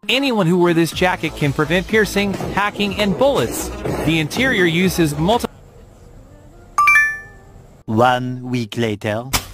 Anyone who wears this jacket can prevent piercing, hacking, and bullets. The interior uses multiple... 1 week later.